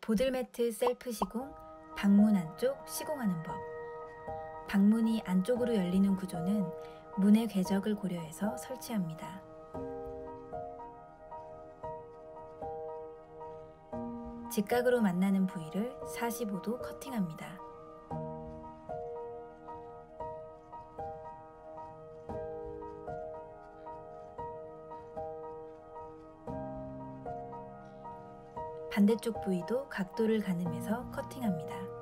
보들매트 셀프 시공, 방문 안쪽 시공하는 법. 방문이 안쪽으로 열리는 구조는 문의 궤적을 고려해서 설치합니다. 직각으로 만나는 부위를 45도 커팅합니다. 반대쪽 부위도 각도를 가늠해서 커팅합니다.